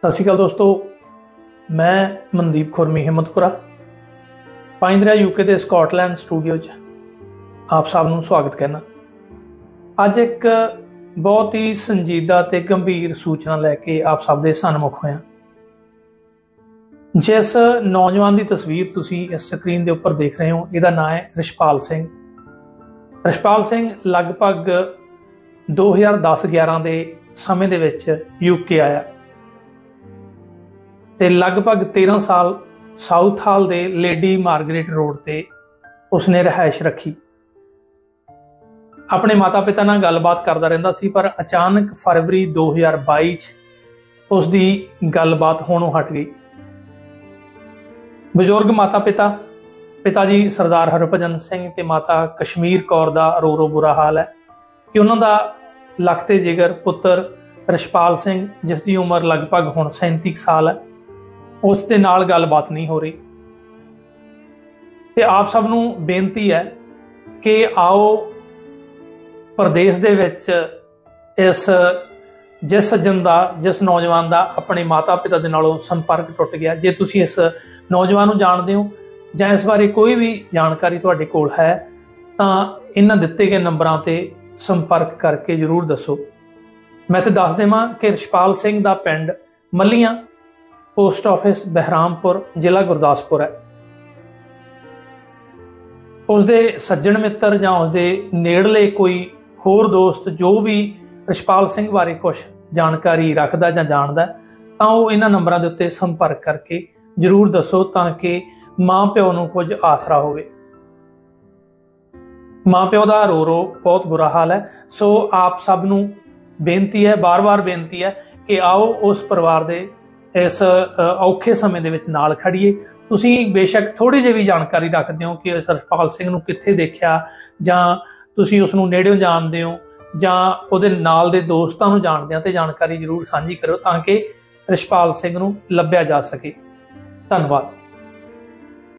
सत श्री अकाल दोस्तों, मैं मनदीप खुरमी हिम्मतपुरा पाइंदरिया यूके के स्कॉटलैंड स्टूडियो आप सबनों स्वागत करना। अज एक बहुत ही संजीदा ते गंभीर सूचना लैके आप सब दे सन्मुख होया। जिस नौजवान की तस्वीर तुसी इस स्क्रीन के उपर देख रहे हो, इसका नाम है रिशपाल सिंह। रिशपाल सिंह लगभग 2010-11 के समय दे विच यूके आया ते लगभग 13 साल साउथ हाल दे लेडी मार्गरेट रोड ते उसने रहायश रखी। अपने माता पिता नाल गलबात करता रहिंदा सी, पर अचानक फरवरी 2022 उसकी गलबात होणों हट गई। बजुर्ग माता पिता जी सरदार हरभजन सिंह ते माता कश्मीर कौर दा रो बुरा हाल है कि उन्हों का लखते जिगर पुत्र रिशपाल सिंह, जिसकी उम्र लगभग हुण 37 साल है, उस दे नाल गलबात नहीं हो रही। ते आप सबनों बेनती है कि आओ प्रदेश दे विच इस जिस सज्जन का, जिस नौजवान का अपने माता पिता दे नालों संपर्क टुट गया, जे तुसी इस नौजवान नूं जाणदे हो जां इस बारे कोई भी जानकारी तुहाडे कोल है तां इन्हां दित्ते गए नंबरां ते संपर्क करके जरूर दसो। मैं तो दस देवां कि रिशपाल सिंह का पिंड मलियां, पोस्ट ऑफिस बहरामपुर, जिला गुरदासपुर है। उसदे सज्जन मित्र जां उसदे नेड़ले कोई होर दोस्त जो भी रिशपाल सिंह बारे कुछ जानकारी रखदा जां जाणदा तां ओह इन्हां नंबरां दे उत्ते संपर्क करके जरूर दसो तां कि मां प्यो नूं कुछ आसरा होवे। मां प्यो दा रो बहुत बुरा हाल है। सो आप सब नूं बेनती है, बार बार बेनती है कि आओ उस परिवार दे इस औखे समय दे विच नाल खड़ीए। तुसी बेशक थोड़ी जी भी जानकारी रखते हो कि इस रिशपाल सिंह नूं कित्थे देखिया जां तुसी उस नूं नेड़ेओं जाणदे हो जां उहदे नाल दे दोस्तां नूं जाणदे हो ते जानकारी जरूर साझी करो तां कि रिशपाल सिंह नूं लभ्या जा सके। धन्नवाद।